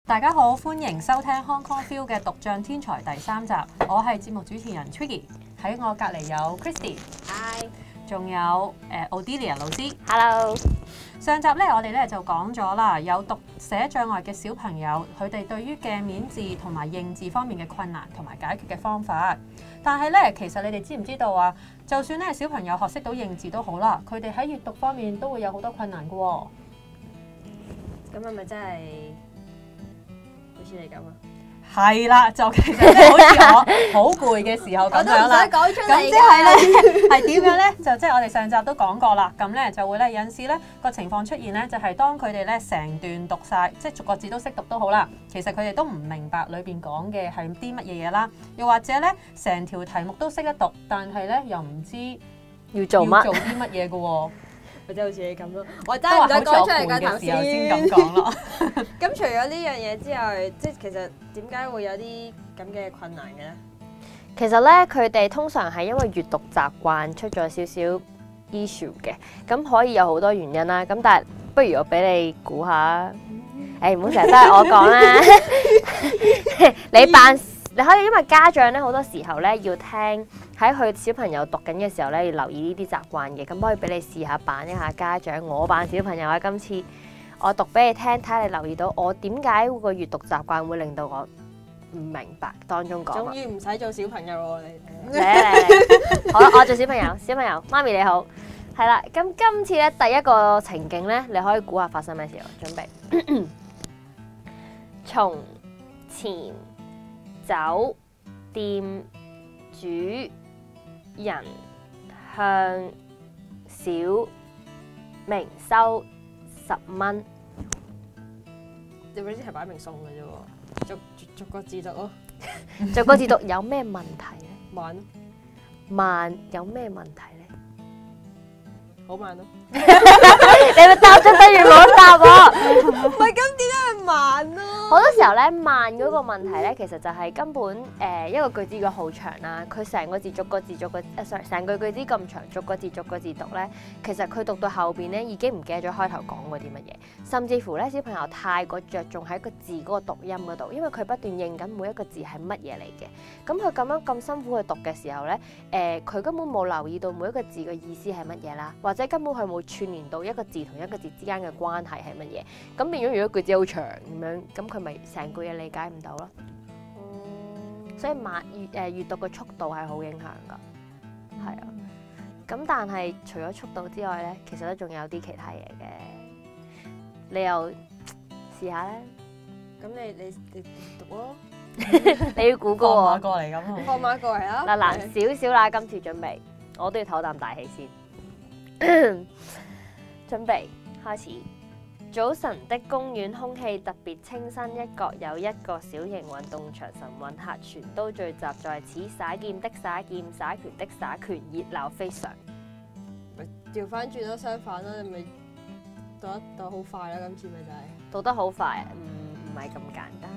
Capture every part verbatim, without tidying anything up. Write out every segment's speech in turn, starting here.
大家好，歡迎收聽 Hong Kong Phil 嘅《獨像天才》第三集。我係節目主持人 Twiggy， 喺我隔離有 Christy，Hi， 仲有誒、呃、Odelia 老師 ，Hello。 上集咧，我哋咧就講咗啦，有讀寫障礙嘅小朋友，佢哋對於鏡面字同埋認字方面嘅困難同埋解決嘅方法。但係咧，其實你哋知唔知道啊？就算咧小朋友學識到認字都好啦，佢哋喺閱讀方面都會有好多困難嘅喎。 咁係咪真係好似你咁啊？ 係啦，就其實即係好似我好攰嘅時候咁樣啦。 講出嚟咁即係咧，係點樣咧？就即係我哋上集都講過啦。咁咧就會咧有陣時咧個情況出現咧，就係當佢哋咧成段讀晒，即係逐個字都識讀都好啦。其實佢哋都唔明白裏邊講嘅係啲乜嘢嘢啦。又或者咧，成條題目都識得讀，但係咧又唔知要做乜做啲乜嘢嘅喎。 或者好似你咁咯，我真係唔想講出嚟㗎頭先。 先咁講咯。 咁除咗呢樣嘢之外，即係其實點解會有啲咁嘅困難嘅咧？ 其實咧，佢哋通常係因為閱讀習慣出咗少少 issue 嘅，咁可以有好多原因啦。咁但係不如我俾你估下，誒唔好成日都係我講啦。你扮你可以，因為家長咧好多時候咧要聽喺佢小朋友讀緊嘅時候咧，要留意呢啲習慣嘅。咁可以俾你試下扮一下家長，我扮小朋友啊！今次我讀俾你聽，睇下你留意到我點解個閱讀習慣會令到我唔明白當中講。 終於唔使做小朋友喎，你嚟嚟嚟，好啦，我做小朋友，小朋友，媽咪你好，係啦。咁今次咧第一個情景咧，你可以估下發生咩事喎？準備，從前酒店主人向小明收十蚊。 你嗰啲係擺明送嘅啫喎，逐逐逐個字讀咯。 逐個字讀有咩問題咧？ 慢， 慢有咩問題咧？ 好慢咯。 你咪答咗等於冇答喎。 唔係咁點解係慢咯？ 好多時候咧，慢嗰個問題咧，其實就係根本誒、呃、一個句子嘅好長啦。佢成個字逐個字逐個誒，sorry，成句句子咁長，逐個字逐個字讀咧，其實佢讀到後邊咧已經唔記得咗開頭講過啲乜嘢，甚至乎咧小朋友太過着重喺個字嗰個讀音嗰度，因為佢不斷認緊每一個字係乜嘢嚟嘅。咁佢咁樣咁辛苦去讀嘅時候咧，誒、呃、佢根本冇留意到每一個字嘅意思係乜嘢啦，或者根本佢冇串聯到一個字同一個字之間嘅關係係乜嘢。咁變咗如果句子好長咁樣，咁佢咪成句嘢理解唔到咯。嗯、所以慢閱誒閱讀嘅速度係好影響㗎，係啊。咁但係除咗速度之外咧，其實都仲有啲其他嘢嘅。你又試下咧？ 咁你你你讀咯。 你要估個喎，過嚟咁。 放馬過嚟啊！ 嗱嗱少少啦，今次準備，我都要唞啖大氣先。準備開始。早晨的公園空氣特別清新，一角有一個小型運動場，神韻客全都聚集在此，耍劍的耍劍，耍拳的耍拳，熱鬧非常。 咪調翻轉都相反啦，你咪讀得讀好快啦，今次咪就係、 讀得好快，唔唔係咁簡單。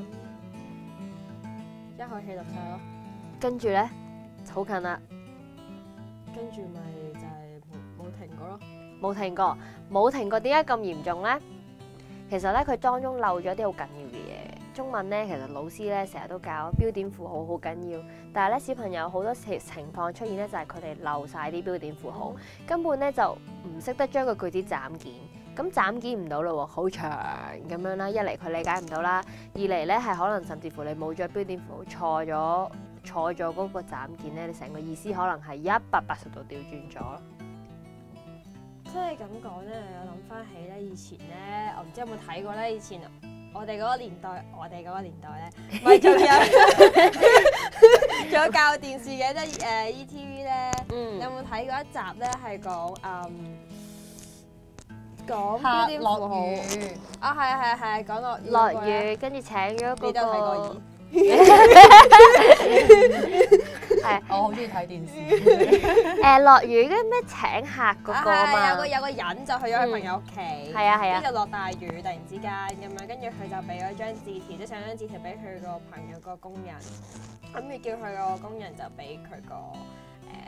一口氣讀晒咯。 跟住咧，好近啦， 跟住咪就係冇冇停過咯。 冇停過，冇停過，點解咁嚴重咧？其實咧，佢當中漏咗啲好緊要嘅嘢。中文咧，其實老師咧成日都教標點符號好緊要，但係咧小朋友好多情情況出現咧，就係佢哋漏晒啲標點符號，根本咧就唔識得將個句子斬件。咁斬件唔到咯喎，好長咁樣啦。一嚟佢理解唔到啦，二嚟咧係可能甚至乎你冇咗標點符號，錯咗錯咗嗰個斬件咧，你成個意思可能係一百八十度調轉咗。 即係咁講咧，我諗翻起咧，以前咧，我唔知有冇睇過咧，以前我哋嗰個年代，我哋嗰個年代咧，咪仲有仲有教電視嘅，即係誒 E T V 咧， 嗯、 有冇睇過一集咧係講誒講標點符號啊？係啊係啊係啊，講落雨落雨，跟住請咗嗰個。係， 我好中意睇電視。 誒落雨跟咩請客嗰個啊嘛， 有個有個人就去咗佢朋友屋企， 係啊係啊， 跟住就落大雨，突然之間咁樣，跟住佢就俾咗張字條，即係上張字條俾佢個朋友個工人，咁要叫佢個工人就俾佢個誒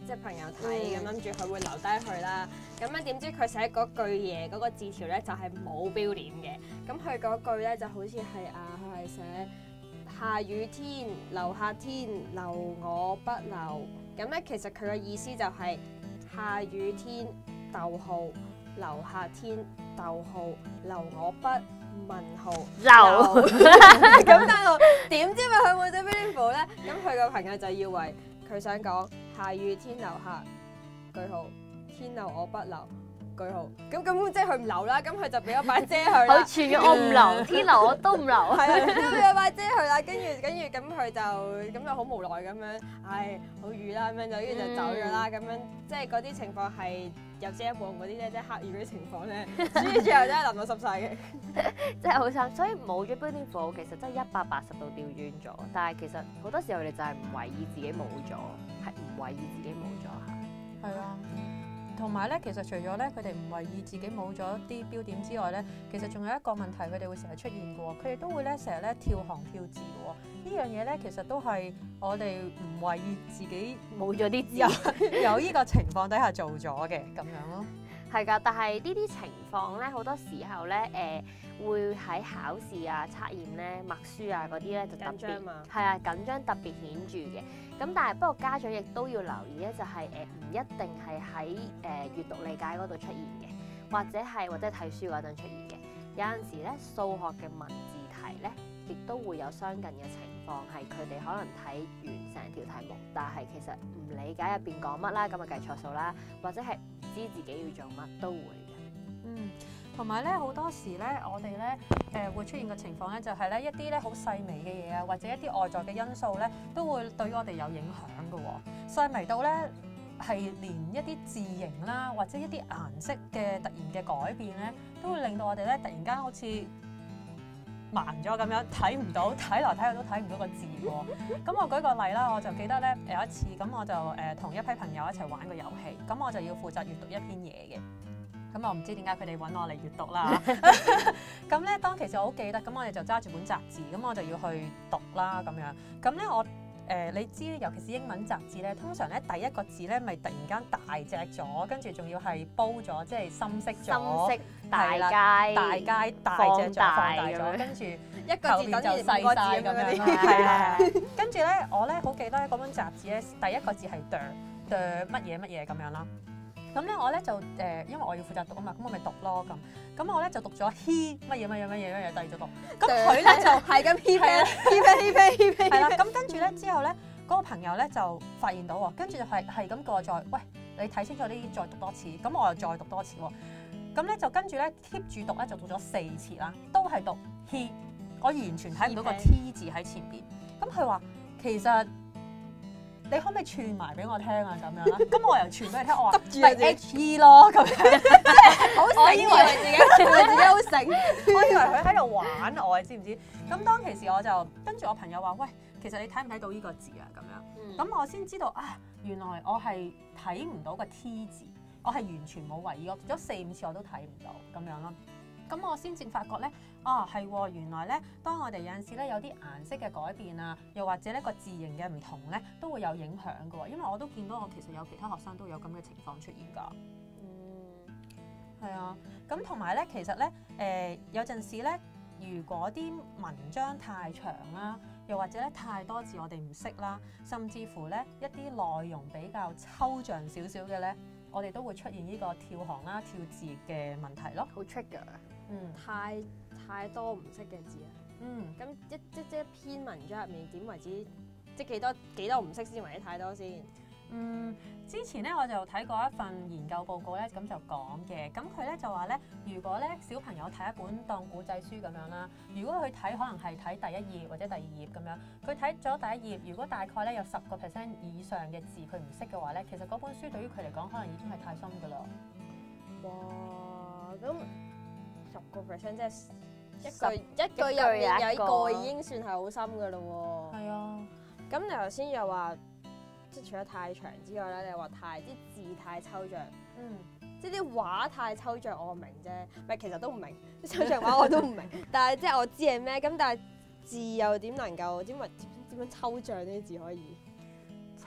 即係朋友睇，咁諗住佢會留低佢啦。咁樣點知佢寫嗰句嘢嗰個字條咧就係冇標點嘅。咁佢嗰句咧就好似係啊，佢係寫下雨天留下天留我不留。咁咧其實佢嘅意思就係下雨天逗號留下天逗號留我不問號留。 咁但係點知咪佢冇寫標點符咧？咁佢個朋友就以為佢想講下雨天留下句號，天留我不留句號。咁咁即係佢唔留啦，咁佢就俾咗把遮佢啦。 好串嘅，我唔留，天留我都唔留。 係啊，咁俾咗把遮佢啦，跟住跟住咁佢就咁就好無奈咁樣，唉，好雨啦咁樣就跟住就走咗啦。咁樣即係嗰啲情況係有遮冇嗰啲咧，即係黑雨嗰啲情況咧，所以最後真係淋到濕晒嘅。 真係好慘，所以冇咗標點符，其實真係一百八十度調轉咗。但係其實好多時候你就係唔為意自己冇咗，係唔為意自己冇咗嚇。 係啊。同埋咧，其實除咗咧，佢哋唔為意自己冇咗啲標點之外咧，其實仲有一個問題，佢哋會成日出現嘅喎。佢哋都會咧成日咧跳行跳字嘅喎。呢樣嘢咧，其實都係我哋唔為意自己冇咗啲字有有呢個情況底下做咗嘅咁樣咯。 係㗎，但係呢啲情況咧，好多時候咧，誒、呃、會喺考試啊、測驗咧、默書啊嗰啲咧就特別係啊緊張特別顯著嘅。咁但係不過家長亦都要留意咧，就係誒唔一定係喺誒閱讀理解嗰度出現嘅，或者係或者睇書嗰陣出現嘅。有陣時咧，數學嘅文字題咧，亦都會有相近嘅情況，係佢哋可能睇完成條題目，但係其實唔理解入邊講乜啦，咁啊計錯數啦，或者係唔知自己要做乜都會嘅。 嗯，同埋咧好多時咧，我哋咧誒會出現嘅情況咧，就係咧一啲咧好細微嘅嘢啊，或者一啲外在嘅因素咧，都會對我哋有影響嘅喎。細微到咧係連一啲字形啦，或者一啲顏色嘅突然嘅改變咧，都會令到我哋咧突然間好似盲咗咁樣，睇唔到，睇來睇去都睇唔到個字喎。咁我舉個例啦，我就記得咧有一次，咁我就誒同、呃、一批朋友一齊玩個遊戲，咁我就要負責閱讀一篇嘢嘅。咁我唔知點解佢哋揾我嚟閱讀啦。咁咧當其實我好記得，咁我哋就揸住本雜誌，咁我就要去讀啦咁樣。咁咧我誒、呃、你知，尤其是英文雜誌咧，通常咧第一個字咧咪突然間大隻咗，跟住仲要係煲咗，即係深色咗， 深色大街大街大隻咗，放大咗，跟住一個字等於細五個字曬咁樣。係啊，跟住咧我咧好記得嗰本雜誌咧第一個字係 the the 乜嘢乜嘢咁樣啦。咁咧我咧就誒、呃，因為我要負責讀啊嘛，咁我咪讀咯咁。咁我咧就讀咗 he 乜嘢乜嘢乜嘢乜嘢，第二就讀。咁佢咧就係咁 he 係 he he he he he 係啦。咁跟住咧之後咧，嗰、那個朋友咧就發現到喎，跟住就係係咁叫我再喂，你睇清楚啲，再讀多次。咁我又再讀多次喎。咁咧就跟住咧 keep 住讀咧，就讀咗四次啦，都係讀 he。我完全睇唔到個 t 字喺前邊。咁佢話其實。你可唔可以串埋俾我聽啊？咁樣啦，咁我又串俾你聽，我話係 H E 咯，咁樣，即係好我以為自己以為自己好醒， 我以為佢喺度玩我，你知唔知？咁當其時我就跟住我朋友話：喂，其實你睇唔睇到呢個字啊？咁樣，咁、嗯、我先知道啊，原來我係睇唔到個 T 字，我係完全冇為意，我讀咗四五次我都睇唔到咁樣咯。咁我先至發覺咧，啊係喎，原來咧，當我哋有陣時咧有啲顏色嘅改變啊，又或者呢個字形嘅唔同咧，都會有影響嘅喎。因為我都見到我其實有其他學生都有咁嘅情況出現㗎。嗯，係啊。咁同埋咧，其實咧，誒、呃、有陣時咧，如果啲文章太長啦，又或者咧太多字我哋唔識啦，甚至乎咧一啲內容比較抽象少少嘅咧，我哋都會出現呢個跳行啦、跳字嘅問題咯。 好 trigger。 嗯，太太多唔識嘅字啊。嗯，咁一即即一篇文章入面點為之，即幾多幾多唔識先為之太多先？ 嗯，之前咧我就睇過一份研究報告咧，咁就講嘅，咁佢咧就話咧，如果咧小朋友睇一本當古仔書咁樣啦，如果佢睇可能係睇第一頁或者第二頁咁樣，佢睇咗第一頁，如果大概咧有十個 percent 以上嘅字佢唔識嘅話咧，其實嗰本書對於佢嚟講可能已經係太深噶啦。 哇，咁十個 percent 即係一十句一句入面有一個已經算係好深噶啦喎。 係啊， 咁你頭先又話，即係除咗太長之外咧，你又話太啲字太抽象，嗯，即係啲畫太抽象，我明啫，唔係其實都唔明，啲抽象畫我都唔明，但係即係我知係咩，咁但係字又點能夠點為點點樣抽象呢啲字可以？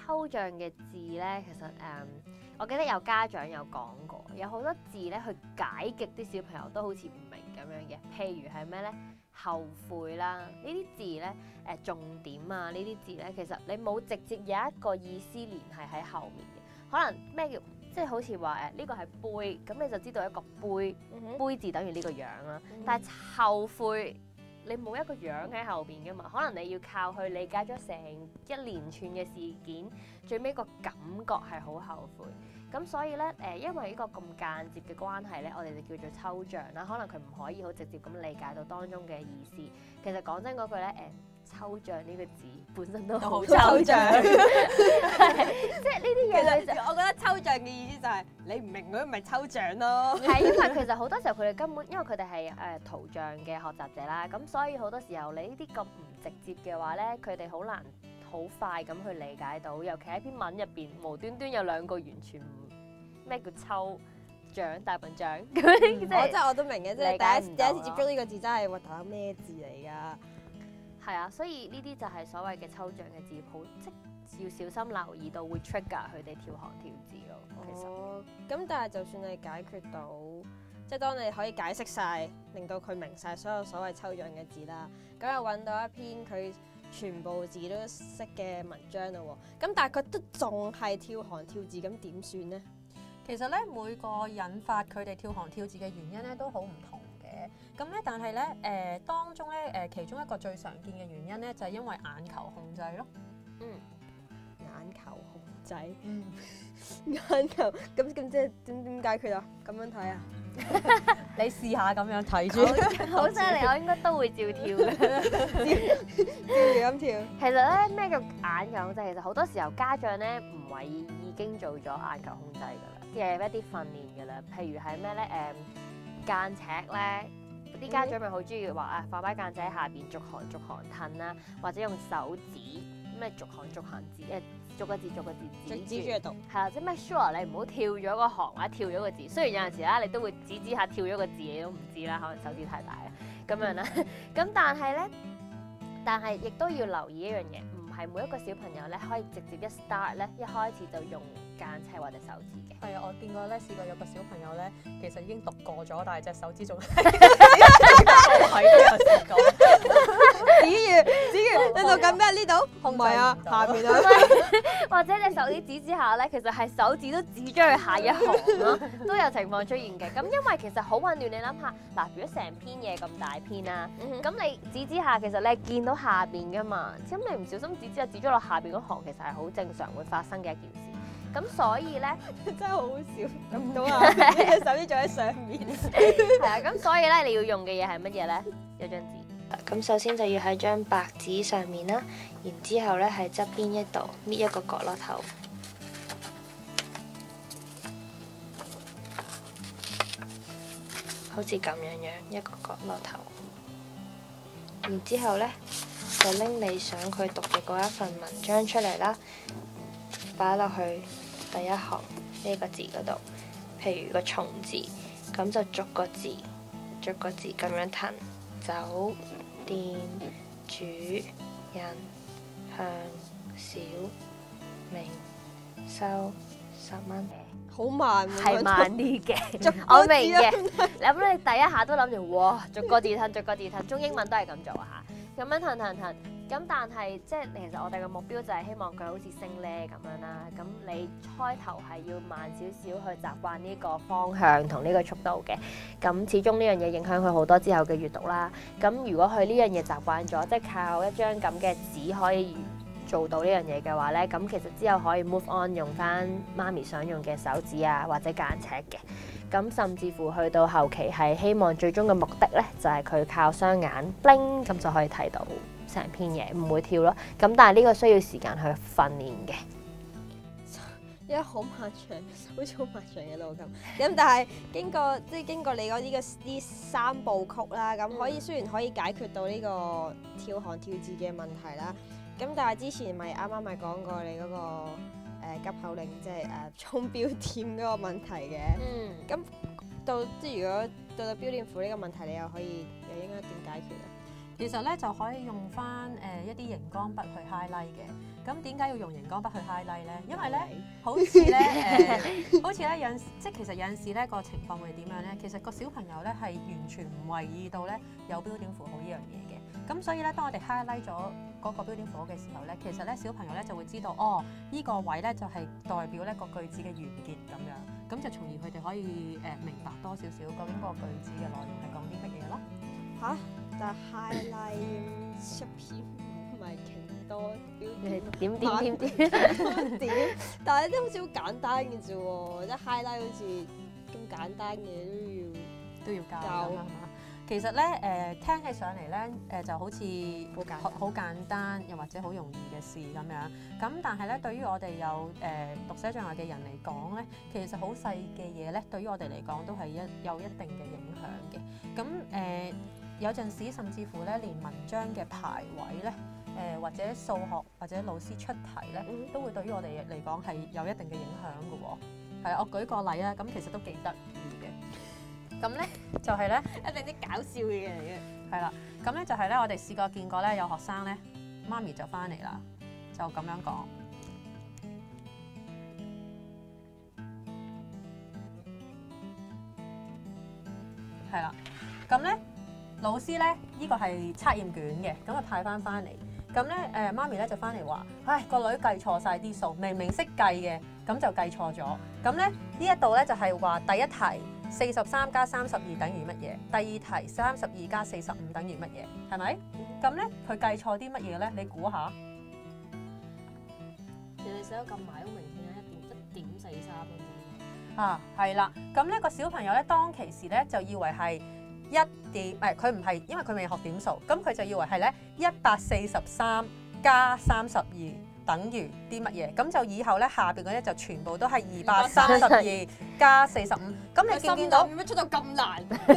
抽象嘅字咧，其實誒、嗯，我記得有家長有講過，有好多字咧，去解極啲小朋友都好似唔明咁樣嘅。譬如係咩咧？後悔啦，呢啲字咧，誒重點啊，呢啲字咧，其實你冇直接有一個意思聯繫喺後面嘅。可能咩叫即係好似話誒呢個係杯，咁你就知道一個杯， 嗯杯字等於呢個樣啦。 嗯但係後悔，你冇一個樣喺後邊噶嘛，可能你要靠去理解咗成一連串嘅事件，最尾個感覺係好後悔。咁所以咧，誒、呃，因為呢個咁間接嘅關係咧，我哋就叫做抽象啦。可能佢唔可以好直接咁理解到當中嘅意思。其實講真嗰句咧，誒、呃，抽象呢個字本身都好抽象，即係呢啲嘢其實我覺得抽象嘅意思就係、是、你唔明佢咪抽象咯。 係因為其實好多時候佢哋根本因為佢哋係誒圖像嘅學習者啦，咁所以好多時候你呢啲咁唔直接嘅話咧，佢哋好難好快咁去理解到。尤其喺篇文入邊無端端有兩個完全唔咩叫抽象大笨象咁樣，即我真係我都明嘅，即係第一第理解唔到一次接觸呢個字真係核突咩字嚟㗎？ 係啊，所以呢啲就係所謂嘅抽象嘅字，好即要小心留意到會 trigger 佢哋跳行跳字咯。其實哦，咁但係就算你解決到，即係當你可以解釋晒，令到佢明晒所有所謂抽象嘅字啦，咁又揾到一篇佢全部字都識嘅文章啦喎，咁但係佢都仲係跳行跳字，咁點算呢？ 其實咧，每個引發佢哋跳行跳字嘅原因咧都好唔同嘅。咁咧，但係咧，誒、呃、當中咧，誒、呃、其中一個最常見嘅原因咧，就係、是、因為眼球控制咯。 嗯， 眼球控制， 嗯， 眼球咁咁即係點點解決啊？咁樣睇啊？ 你試下咁樣睇住， 好犀利，我應該都會照跳嘅。 跳咁跳。 其實咧，咩叫眼球控制？其實好多時候家長咧唔係已經做咗眼球控制㗎啦，嘅一啲訓練㗎啦。譬如係咩咧？誒、嗯、間尺咧，啲家長咪好中意話啊，放擺間尺喺下邊逐行逐行褪啦，或者用手指咩逐行逐行指誒。逐個字逐個字指指住嚟讀， 係啦，即係 make sure 你唔好跳咗個行或者跳咗個字。雖然有陣時啦，你都會指指下跳咗個字，你都唔知啦，可能手指太大啦咁樣啦。咁但係咧，但係亦都要留意一樣嘢，唔係每一個小朋友咧可以直接一 start 咧一開始就用間尺或者手指嘅。 係啊，我見過咧，試過有個小朋友咧，其實已經讀過咗，但係隻手指仲係都有試過。 指住指住，你讀緊咩？呢度？唔係啊，下邊啊。 或者隻手指指之下咧，其實係手指都指咗去下一行咯，都有情況出現嘅。咁因為其實好混亂，你諗下嗱，如果成篇嘢咁大篇啦，咁你指之下其實你係見到下邊噶嘛，咁你唔小心指之下指咗落下邊嗰行，其實係好正常會發生嘅一件事。咁所以咧， 真係好好笑，撳到啊！隻手指仲喺上面。 係啊，咁所以咧，你要用嘅嘢係乜嘢咧？有張紙。 咁首先就要喺張白紙上面啦，然之後咧喺側邊一度搣一個角落頭，好似咁樣樣一個角落頭。然之後咧就拎你想佢讀嘅嗰一份文章出嚟啦，擺落去第一行呢個字嗰度，譬如個蟲字，咁就逐個字逐個字咁樣騰走。電、主、人、向、小、明、收、十蚊， 好慢喎， 係慢啲嘅， 我我明嘅。咁你第一下都諗住哇，逐個字褪，逐個字褪，中英文都係咁做啊嚇，咁樣褪褪褪。咁但係即係其實我哋嘅目標就係希望佢好似升咧咁樣啦。咁你開頭係要慢少少去習慣呢個方向同呢個速度嘅。咁始終呢樣嘢影響佢好多之後嘅閱讀啦。咁如果佢呢樣嘢習慣咗，即係靠一張咁嘅紙可以做到呢樣嘢嘅話咧，咁其實之後可以 move on 用翻媽咪想用嘅手指啊或者間尺嘅。咁甚至乎去到後期係希望最終嘅目的咧，就係佢靠雙眼 bling 咁就可以睇到成篇嘢，唔會跳咯。咁但係呢個需要時間去訓練嘅， 因為好漫長，好似好漫長嘅路咁。咁但係經過即係經過你嗰啲嘅呢三部曲啦，咁可以雖然可以解決到呢個跳行跳字嘅問題啦，咁但係之前咪啱啱咪講過你嗰、個、呃、急口令，即係誒衝標點嗰個問題嘅。 嗯， 咁到即係如果到到標點符呢個問題，你又可以又應該點解決啊？ 其實咧就可以用翻誒、呃、一啲熒光筆去 highlight 嘅。咁點解要用熒光筆去 highlight 咧？因為咧，好似咧誒，好似咧有陣，即係其實有陣時咧個情況會點樣咧？其實個小朋友咧係完全唔為意到咧有標點符號呢樣嘢嘅。咁所以咧，當我哋 highlight 咗嗰個標點符號嘅時候咧，其實咧小朋友咧就會知道，哦，呢、這個位咧就係代表咧個句子嘅完結咁樣。咁就從而佢哋可以誒、呃、明白多少少究竟個句子嘅內容係講啲乜嘢咯。 嚇！但係 highlight 出片唔係勁多標點點點點點， 點，但係啲好似好簡單嘅啫喎，即係 highlight 好似咁簡單嘅都要都要教教咁係嘛？其實咧誒、呃、聽起上嚟咧誒就好似好簡好簡單，又或者好容易嘅事咁樣。咁但係咧，對於我哋有誒、呃、讀寫障礙嘅人嚟講咧，其實好細嘅嘢咧，對於我哋嚟講都係一有一定嘅影響嘅。咁誒、呃、有陣時甚至乎咧，連文章嘅排位咧，誒、呃、或者數學或者老師出題咧，都會對於我哋嚟講係有一定嘅影響嘅喎。係，我舉個例啊，咁其實都幾得意嘅。咁咧就係、是、咧， 一定啲搞笑嘅嘢嚟嘅。 係啦。咁咧就係咧，我哋試過見過咧，有學生咧，媽咪就翻嚟啦，就咁樣講。係啦。咁咧老師咧，呢個係測驗卷嘅，咁啊派翻翻嚟。咁咧誒媽咪咧就翻嚟話：唉，個女計錯晒啲數，明明識計嘅，咁就計錯咗。咁咧呢一度咧就係話第一題。四十三加三十二等於乜嘢？第二題三十二加四十五等於乜嘢？係咪？咁咧佢計錯啲乜嘢咧？你估下？ 人哋寫得咁埋好明顯啊，一點一點四三咁樣。 啊，係啦。咁呢個小朋友咧當其時咧就以為係一點，誒佢唔係，因為佢未學點數，咁佢就以為係咧一百四十三加三十二。等於啲乜嘢？咁就以後咧下邊嗰啲就全部都係二百三十二加四十五。咁你見唔見到？ 點解出到咁難？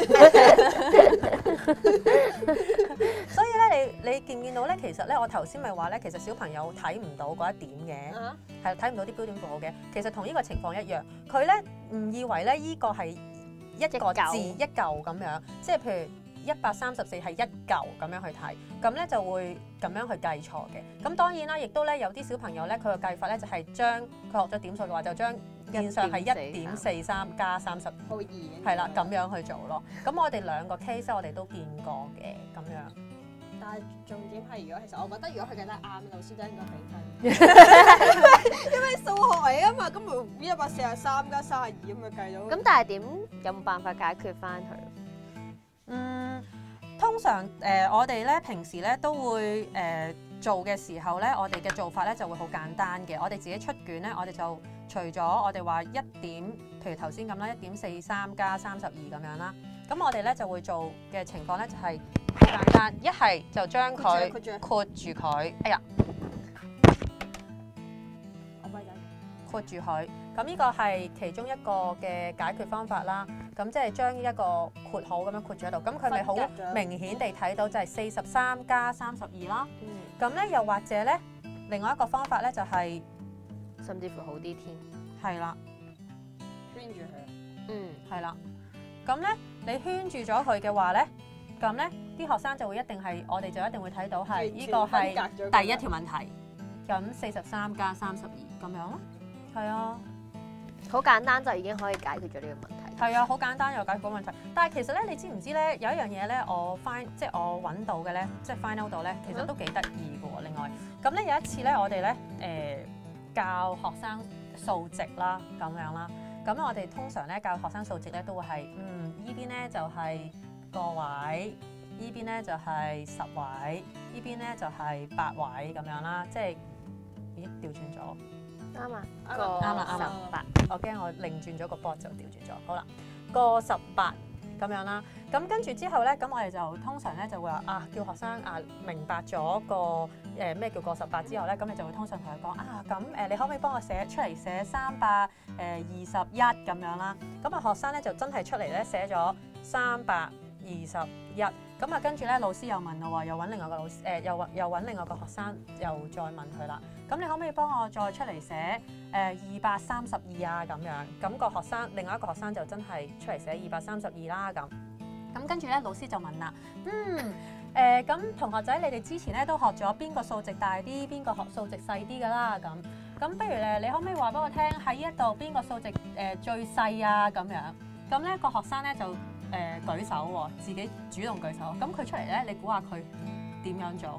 所以咧，你你見唔見到咧？其實咧，我頭先咪話咧，其實小朋友睇唔到嗰一點嘅，係睇唔到啲標點符號嘅。其實同呢個情況一樣，佢咧唔以為咧呢個係一個字一嚿咁樣，即係譬如。一百三十四係一嚿咁樣去睇，咁咧就會咁樣去計錯嘅。咁當然啦，亦都咧有啲小朋友咧，佢嘅計法咧就係將佢學咗點數嘅話，就將現上係一點四三加三十二， 好易係啦，咁樣去做咯。咁我哋兩個 case 我哋都見過嘅，咁樣。 但係重點係，如果其實我覺得，如果佢計得啱，老師都應該俾分。因為數學嚟啊嘛，咁咪一百四十三加三十二咁咪計到。 咁但係點有冇辦法解決翻佢？ 嗯，通常誒、呃、我哋咧平時咧都會誒、呃、做嘅時候咧，我哋嘅做法咧就會好簡單嘅。我哋自己出卷咧，我哋就除咗我哋話一點，譬如頭先咁啦，一點四三加三十二咁樣啦。咁我哋咧就會做嘅情況咧就係好簡單，一係就將佢括住佢，哎呀， 我咪仔括住佢。咁呢個係其中一個嘅解決方法啦。咁即係將一個括號咁樣括住喺度，咁佢咪好明顯地睇到就係四十三加三十二啦。咁咧、嗯、又或者咧，另外一個方法咧就係、是、 甚至乎好啲添。 係啦， 圈住佢。 嗯， 係啦。咁咧你圈住咗佢嘅話咧，咁咧啲學生就會一定係我哋就一定會睇到係呢個係第一條問題。咁四十三加三十二咁樣咯，係啊。 好簡單就已經可以解決咗呢個問題。 係啊，好簡單又解決到問題。但係其實咧，你知唔知咧有一樣嘢咧，我 find 即係我揾到嘅咧，即係 find out 到咧，其實都幾得意嘅喎。另外，咁咧有一次咧，我哋咧誒教學生數值啦，咁樣啦。咁我哋通常咧教學生數值咧都會係嗯依邊咧就係個位，依邊咧就係十位，依邊咧就係八位咁樣啦。即係咦調轉咗。 啱啊， 啱個啱啦啱啦十八， 我驚我擰轉咗個波就調轉咗。好啦，個十八咁樣啦。咁跟住之後咧，咁我哋就通常咧就會話啊，叫學生啊明白咗個誒咩、呃、叫個十八之後咧，咁你就會通常同佢講啊，咁誒、呃、你可唔可以幫我寫出嚟寫三百誒二十一咁樣啦？咁啊學生咧就真係出嚟咧寫咗三百二十一。咁啊跟住咧老師又問我話，又揾另外個老師誒、呃，又又揾另外個學生又再問佢啦。咁你可唔可以幫我再出嚟寫誒二百三十二啊？咁樣，咁個學生另外一個學生就真係出嚟寫二百三十二啦咁。咁跟住咧，老師就問啦，嗯， 誒咁同學仔，你哋之前咧都學咗邊個數值大啲，邊個學數值細啲㗎啦咁。咁不如咧，你可唔可以話俾我聽喺呢一度邊個數值誒、呃、最細啊咁樣？咁咧個學生咧就誒、呃、舉手喎，自己主動舉手。咁佢出嚟咧，你估下佢點樣做？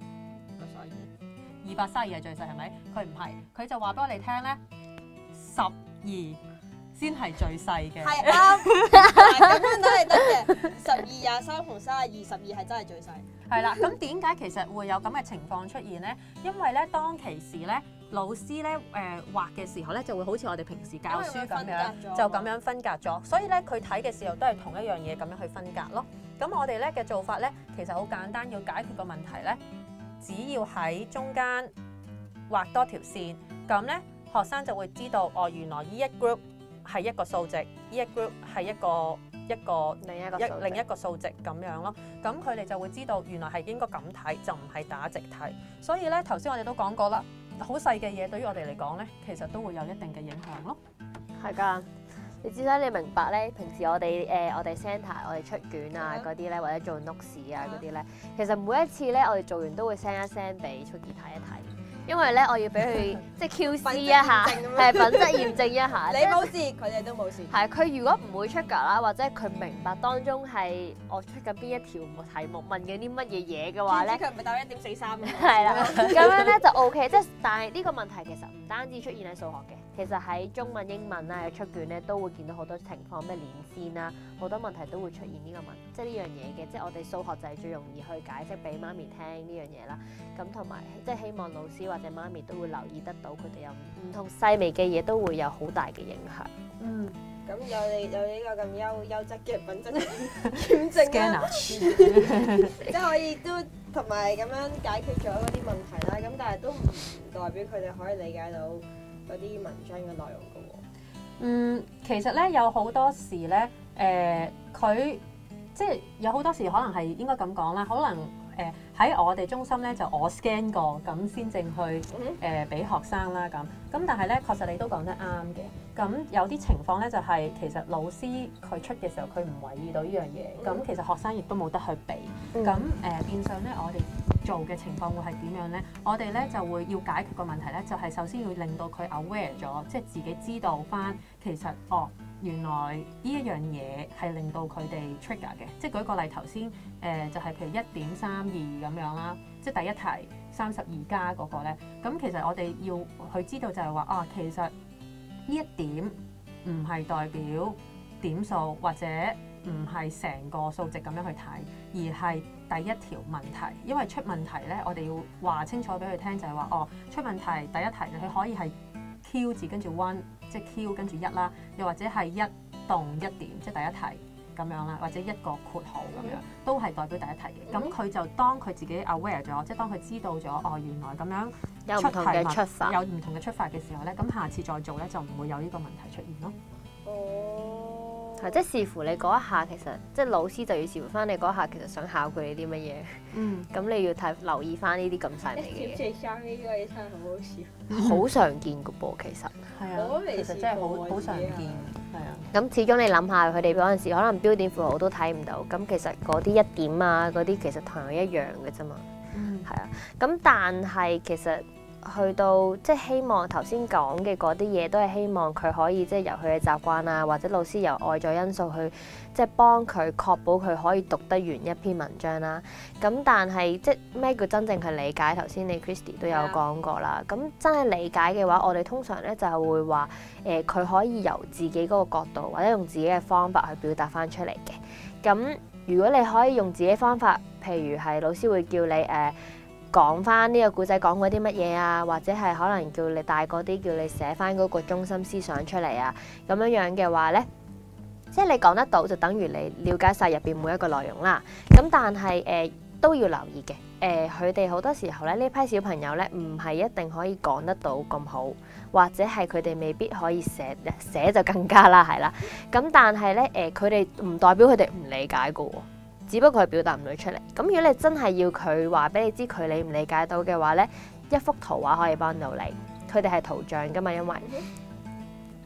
二百三十二係最細係咪？佢唔係，佢就話俾我哋聽咧，十二先係最細嘅。 係啱，咁樣都係得嘅。十二、廿三同三十二，十二係真係最細。 係啦，咁點解其實會有咁嘅情況出現咧？因為咧當其時咧，老師咧誒、呃、畫嘅時候咧，就會好似我哋平時教書咁樣，就咁樣分隔咗。所以咧佢睇嘅時候都係同一樣嘢咁樣去分隔咯。咁我哋咧嘅做法咧，其實好簡單，要解決個問題咧，只要喺中間畫多條線，咁咧學生就會知道哦，原來呢一 group 係一個數值，呢一 group 係一個一個另一個一另一個數值咁樣咯。咁佢哋就會知道原來係應該咁睇，就唔係打直睇。所以咧頭先我哋都講過啦，好細嘅嘢對於我哋嚟講咧，其實都會有一定嘅影響咯。 係㗎。你知啦，你明白咧？平時我哋誒、呃、我哋 centre 我哋出卷啊嗰啲咧，或者做 notes 啊嗰啲咧，其實每一次咧我哋做完都會 send 一 send 俾出傑睇一睇，因為咧我要俾佢即係 Q C 一下，係品質驗證一下。 你冇事，佢哋都冇事。 係佢如果唔會出㗎啦，或者佢明白當中係我出緊邊一條題目問緊啲乜嘢嘢嘅話咧， 佢唔係打一點四三嘅。 係啦，咁樣咧就 O K。即係但係呢個問題其實唔單止出現喺數學嘅。其實喺中文、英文啊嘅出卷咧，都會見到好多情況，咩連線啊，好多問題都會出現呢個問題，即係呢樣嘢嘅。即係我哋數學就係最容易去解釋俾媽咪聽呢樣嘢啦。咁同埋即係希望老師或者媽咪都會留意得到，佢哋有唔同細微嘅嘢都會有好大嘅影響。 嗯，咁有你有呢個咁優優質嘅品質驗證啦，即係可以都同埋咁樣解決咗嗰啲問題啦。咁但係都唔代表佢哋可以理解到嗰啲文章嘅內容嘅喎。 嗯，其實咧有好多時咧，誒、呃、佢即係有好多時可能係應該咁講啦，可能誒喺、呃、我哋中心咧就我 scan 過，咁先正去誒俾、呃、學生啦咁。咁但係咧確實你都講得啱嘅。咁有啲情況咧就係、是、其實老師佢出嘅時候佢唔為意到呢樣嘢，咁、嗯、其實學生亦都冇得去避。咁誒、嗯呃、變相咧我哋做嘅情況會係點樣咧？我哋咧就會要解決個問題咧，就係、是、首先要令到佢 aware 咗，即係自己知道翻其實哦，原來呢一樣嘢係令到佢哋 trigger 嘅。即係舉個例，頭先誒就係、是、譬如一點三二咁樣啦，即係第一題三十二加嗰個咧。咁其實我哋要去知道就係話啊，其實呢一點唔係代表點數或者唔係成個數值咁樣去睇，而係第一條問題。因為出問題咧，我哋要話清楚俾佢聽，就係話哦，出問題第一題佢可以係 Q 字跟住 one， 即係 Q 跟住一啦，又或者係一動一點，即係第一題咁樣啦，或者一個括號咁樣，都係代表第一題嘅。咁佢就當佢自己 aware 咗，即係當佢知道咗哦，原來咁樣有唔同嘅出發， 有唔同嘅出發嘅時候咧，咁下次再做咧就唔會有呢個問題出現咯。 哦， 係即係視乎你嗰一下，其實即係老師就要視乎翻你嗰一下，其實想考佢哋啲乜嘢。嗯，咁你要睇留意翻呢啲咁細微嘅嘢。 貼住生呢個嘢真係好好笑， 好常見嘅噃，其實。 係啊，其實真係好好常見，係啊。 咁始終你諗下，佢哋嗰陣時可能標點符號都睇唔到，咁其實嗰啲一點啊，嗰啲其實同樣一樣嘅啫嘛。嗯，係啊。咁但係其實去到即係希望頭先講嘅嗰啲嘢，都係希望佢可以即係由佢嘅習慣啊，或者老師由外在因素去即係幫佢確保佢可以讀得完一篇文章啦。咁但係即係咩叫真正去理解？頭先你 Christy 都有講過啦。咁真係理解嘅話，我哋通常咧就係會話誒，佢、呃、可以由自己嗰個角度，或者用自己嘅方法去表達翻出嚟嘅。咁如果你可以用自己方法，譬如係老師會叫你誒。呃講翻呢個故仔講過啲乜嘢啊，或者係可能叫你大個啲，叫你寫翻嗰個中心思想出嚟啊，咁樣樣嘅話呢，即係你講得到就等於你了解晒入邊每一個內容啦。咁但係誒、呃、都要留意嘅，誒佢哋好多時候咧呢批小朋友呢，唔係一定可以講得到咁好，或者係佢哋未必可以寫，寫就更加啦，係啦。咁但係呢，誒佢哋唔代表佢哋唔理解噶喎。只不過係表達唔到出嚟。咁如果你真係要佢話俾你知佢理唔理解到嘅話呢，一幅圖畫可以幫到你。佢哋係圖像㗎嘛，因為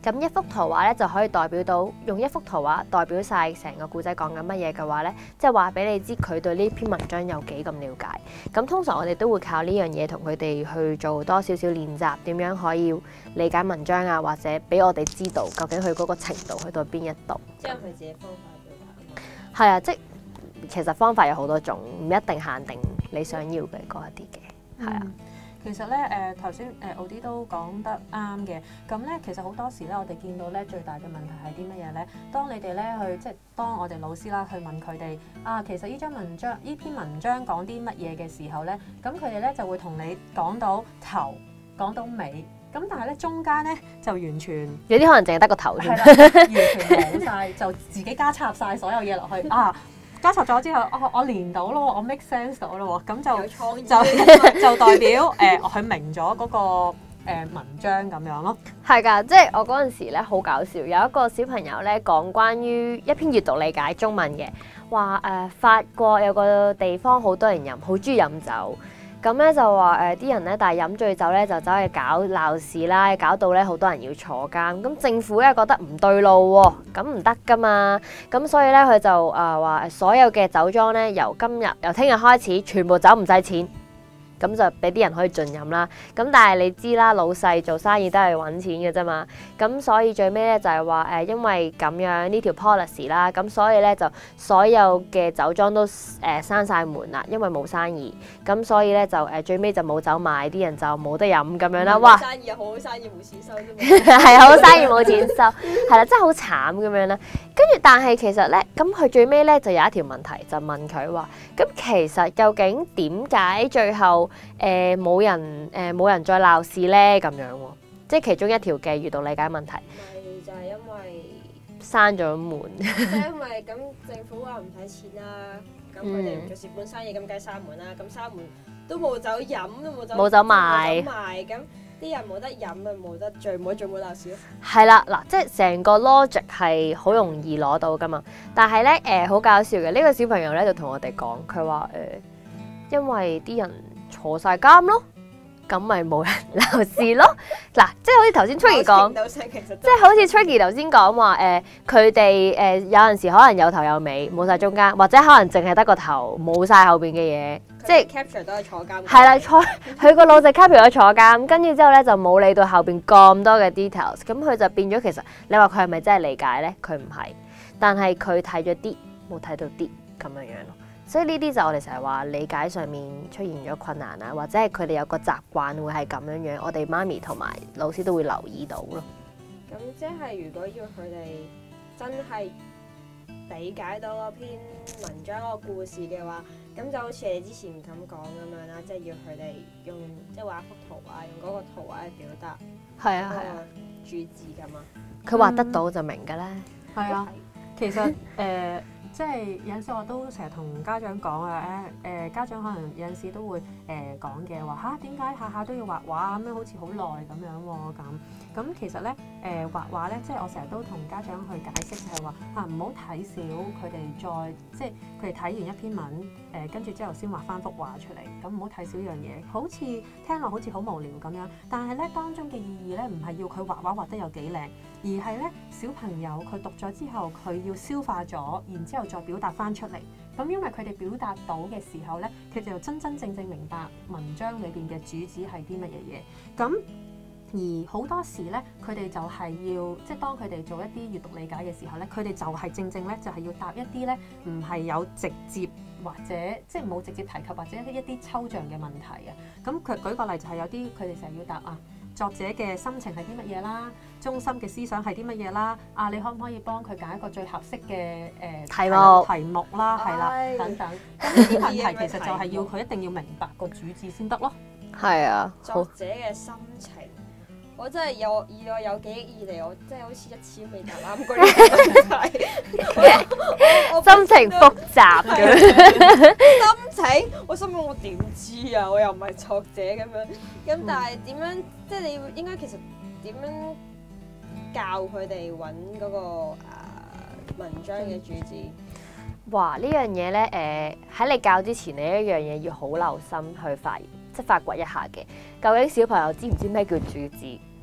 咁一幅圖畫咧就可以代表到用一幅圖畫代表晒成個故仔講緊乜嘢嘅話咧，即係話俾你知佢對呢篇文章有幾咁了解。咁通常我哋都會靠呢樣嘢同佢哋去做多少少練習，點樣可以理解文章啊，或者俾我哋知道究竟佢嗰個程度去到邊一度。 即係佢自己方法表達。 係啊，即係其實方法有好多種，唔一定限定你想要嘅嗰一啲嘅，係啊。 嗯其實咧，誒頭先誒奧啲都講得啱嘅。咁咧，其實好多時咧，我哋見到咧最大嘅問題係啲乜嘢咧？當你哋咧去即係當我哋老師啦去問佢哋啊，其實呢張文章呢篇文章講啲乜嘢嘅時候咧，咁佢哋咧就會同你講到頭，講到尾。咁但係咧中間咧就完全有啲可能淨係得個頭添， 係啦，完全冇晒，就自己加插晒所有嘢落去啊！加插咗之後，哦，我連到咯，我 make sense 到咯，咁就就就代表誒佢、呃、明咗嗰、那個、呃、文章咁樣咯。 係㗎，即係我嗰陣時咧好搞笑，有一個小朋友咧講關於一篇閱讀理解中文嘅，話誒、呃、法國有個地方好多人飲，好中意飲酒。咁咧就話誒啲人咧，但係飲醉酒咧就走去搞鬧事啦，搞到咧好多人要坐監。咁政府咧覺得唔對路喎，咁唔得噶嘛。咁所以咧佢就誒話、呃、所有嘅酒莊咧由今日由聽日開始全部走唔使錢。咁就俾啲人可以盡飲啦。咁但係你知啦，老細做生意都係揾錢嘅啫嘛。咁所以最尾咧就係話誒，因為咁樣呢條 policy 啦，咁所以咧就所有嘅酒莊都誒閂晒門啦，因為冇生意。咁所以咧就誒最尾就冇酒賣，啲人就冇得飲咁樣啦。哇！ 生意又好好生意冇錢收啫嘛。 係好生意冇錢收，係啦，真係好慘咁樣啦。跟住但係其實咧，咁佢最尾咧就有一條問題就問佢話：咁其實究竟點解最後誒冇、呃、人誒冇、呃、人再鬧事咧？咁樣喎，即係其中一條嘅閱讀理解問題。 咪就係因為閂咗門。 即係因為咁政府話唔使錢啦，咁佢哋唔做蝕本生意，咁梗係閂門啦。咁閂門都冇酒飲，都冇酒冇酒賣， 賣咁啲人冇得飲咪冇得醉，冇得醉冇鬧事咯。 係啦，嗱，即係成個 logic 係好容易攞到噶嘛。但係咧誒好搞笑嘅，呢、呢個小朋友咧就同我哋講，佢話誒因為啲人坐晒監咯，咁咪冇人鬧事咯。嗱，即係好似頭先 Tricky 講，即係好似 Tricky 頭先講話誒，佢哋誒有陣時可能有頭有尾，冇晒中間，或者可能淨係得個頭，冇晒後邊嘅嘢。即係 capture 都係坐監。 係啦，坐佢個腦就 capture 咗坐監，跟住之後咧就冇理到後邊咁多嘅 details，咁佢就變咗其實你話佢係咪真係理解咧？佢唔係，但係佢睇咗啲，冇睇到啲咁樣樣咯。所以呢啲就我哋成日話理解上面出現咗困難啊，或者係佢哋有個習慣會係咁樣樣，我哋媽咪同埋老師都會留意到咯。 咁即係如果要佢哋真係理解到嗰篇文章嗰個故事嘅話，咁就好似你之前咁講咁樣啦，即係要佢哋用即係畫一幅圖啊，用嗰個圖畫去表達係啊係啊主旨㗎嘛。 佢畫得到就明㗎啦。 係啊，其實誒。呃即係有陣時我都成日同家長講啊，誒、呃、誒家長可能有陣時都會誒、呃、講嘅話嚇，點解下下都要畫畫咁樣，好似好耐咁樣喎咁。咁其實咧誒、呃、畫畫咧，即係我成日都同家長去解釋就係話嚇，唔好睇少佢哋再即係佢哋睇完一篇文誒，跟住之後先畫翻幅畫出嚟，咁唔好睇少呢樣嘢。好似聽落好似好無聊咁樣，但係咧當中嘅意義咧唔係要佢畫畫畫得有幾靚，而係咧小朋友佢讀咗之後佢要消化咗，然之後再表達翻出嚟。咁因為佢哋表達到嘅時候咧，佢哋就真真正正明白文章裏邊嘅主旨係啲乜嘢嘢。咁而好多時咧，佢哋就係要即係當佢哋做一啲閱讀理解嘅時候咧，佢哋就係正正咧就係要答一啲咧唔係有直接或者即係冇直接提及或者一啲抽象嘅問題啊。咁佢舉個例就係有啲佢哋成日要答啊。作者嘅心情係啲乜嘢啦？中心嘅思想係啲乜嘢啦？啊，你可唔可以幫佢揀一個最合適嘅誒題目題目啦？係啦，等等。咁呢啲問題其實就係要佢一定要明白個主旨先得咯。 係啊， 作者嘅心情，我真係有以我有記憶以嚟，我真係好似一次都未答啱過呢個問題。 心情複雜嘅心情，我心諗我點知啊？我又唔係作者咁樣，咁但係點樣？即係你應該其實點樣教佢哋揾嗰個誒文章嘅主旨？ 哇！呢樣嘢咧，誒喺你教之前，你一樣嘢要好留心去發，即係發掘一下嘅。究竟小朋友知唔知咩叫主旨？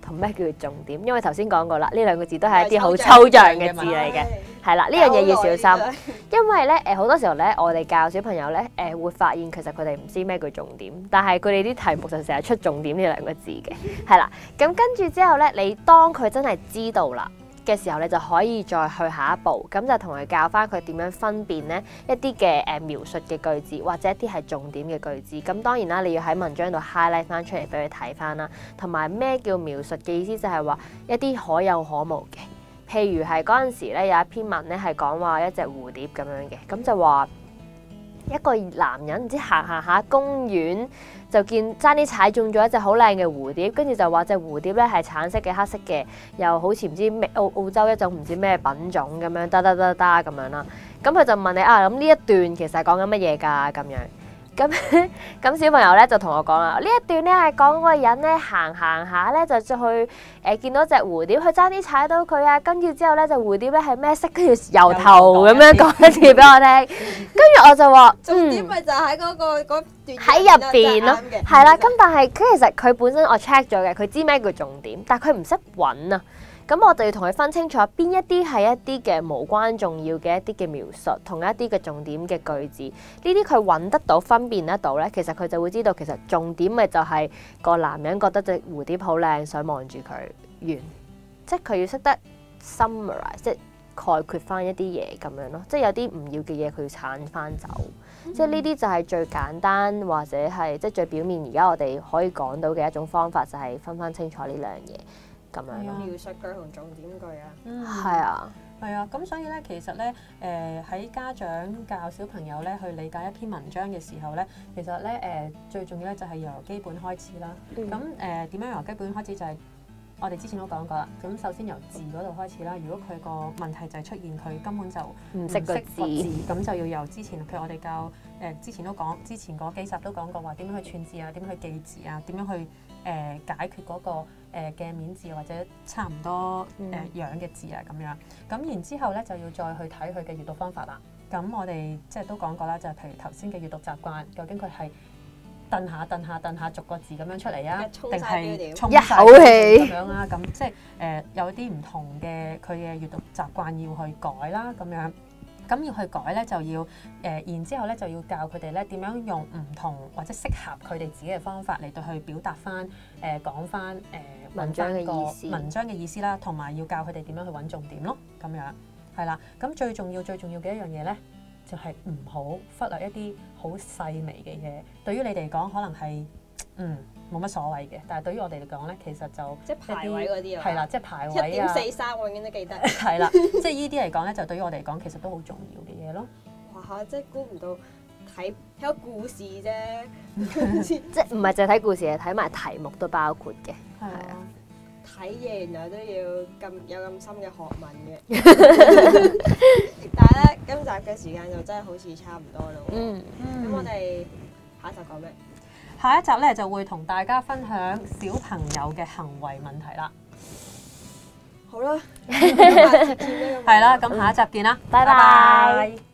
同咩叫做重點？因為頭先講過啦，呢兩個字都係一啲好抽象嘅字嚟嘅，係啦，呢樣嘢要小心，因為咧誒好多時候咧，我哋教小朋友咧誒、呃、會發現其實佢哋唔知咩叫重點，但係佢哋啲題目就成日出重點呢兩個字嘅，係啦，咁跟住之後咧，你當佢真係知道啦嘅時候，你就可以再去下一步，咁就同佢教翻佢點樣分辨呢一啲嘅誒描述嘅句子，或者一啲係重點嘅句子。咁當然啦，你要喺文章度 highlight 翻出嚟俾佢睇翻啦。同埋咩叫描述嘅意思，就係話一啲可有可無嘅。譬如係嗰陣時咧有一篇文咧係講話一隻蝴蝶咁樣嘅，咁就話一個男人唔知行行下公園，就見爭啲踩中咗一隻好靚嘅蝴蝶，跟住就話隻蝴蝶咧係橙色嘅、黑色嘅，又好似唔知咩澳澳洲一種唔知咩品種咁樣，得得得得咁樣啦。咁佢就問你啊，咁呢一段其實係講緊乜嘢㗎？咁樣。咁咁小朋友咧就同我講啦，呢一段咧係講嗰個人咧行行下咧就去誒、呃、見到隻蝴蝶，佢爭啲踩到佢啊，跟住之後咧就蝴蝶咧係咩色，跟住由頭咁樣講一次俾我聽，跟住我就話重點咪就喺嗰個嗰段喺入邊咯，係啦。咁但係佢其實佢本身我 check 咗嘅，佢知咩叫重點，但係佢唔識揾啊。咁我就要同佢分清楚邊一啲係一啲嘅無關重要嘅一啲嘅描述，同一啲嘅重點嘅句子，呢啲佢揾得到、分辨得到咧，其實佢就會知道其實重點咪就係個男人覺得隻蝴蝶好靚，想望住佢完，即係佢要識得 summarize，即係概括翻一啲嘢咁樣咯，即係有啲唔要嘅嘢佢要剷翻走，嗯、即係呢啲就係最簡單或者係即係最表面而家我哋可以講到嘅一種方法，就係分翻清楚呢兩樣嘢。咁樣咯， 描述句同重點句啊， 嗯， 係啊， 係啊，咁所以咧，其實咧，誒、呃、喺家長教小朋友咧去理解一篇文章嘅時候咧，其實咧誒、呃、最重要咧就係由基本開始啦。咁誒點樣由基本開始就係、是、我哋之前都講過啦。咁首先由字嗰度開始啦。如果佢個問題就係出現佢根本就唔識個字，咁就要由之前，譬如我哋教誒、呃、之前都講，之前嗰幾集都講過話點樣去串字啊，點樣去記字啊，點樣去誒、呃、解決嗰、那個。誒嘅面字或者差唔多誒樣嘅字啊咁樣，咁然之後咧就要再去睇佢嘅閱讀方法啦。咁我哋即係都講過啦，就係、是、譬如頭先嘅閱讀習慣，究竟佢係頓下頓下頓下逐個字咁樣出嚟啊，定係衝一口氣咁樣啊？咁即係誒、呃、有啲唔同嘅佢嘅閱讀習慣要去改啦咁樣。咁要去改咧，就要誒、呃，然之後咧就要教佢哋咧點樣用唔同或者適合佢哋自己嘅方法嚟到去表達翻誒講翻誒文章嘅意思， 文章嘅意思啦，同埋要教佢哋點樣去揾重點咯，咁樣係啦。咁最重要最重要嘅一樣嘢咧，就係唔好忽略一啲好細微嘅嘢。對於你哋嚟講，可能係嗯冇乜所謂嘅，但係對於我哋嚟講咧，其實就即係排位嗰啲啊， 係啦，即係排位啊， 一點四三我永遠都記得。 係啦，即係呢啲嚟講咧，就對於我哋嚟講，其實都好重要嘅嘢咯。 哇！即係估唔到睇睇個故事啫， 即係唔係淨係睇故事，係睇埋題目都包括嘅。係啊， 睇嘢原來都要咁有咁深嘅學問嘅。但係咧，今集嘅時間就真係好似差唔多咯。嗯，咁我哋下一集講咩？ 下一集咧就會同大家分享小朋友嘅行為問題啦。 好啦， 係啦，咁下一集見啦，拜拜。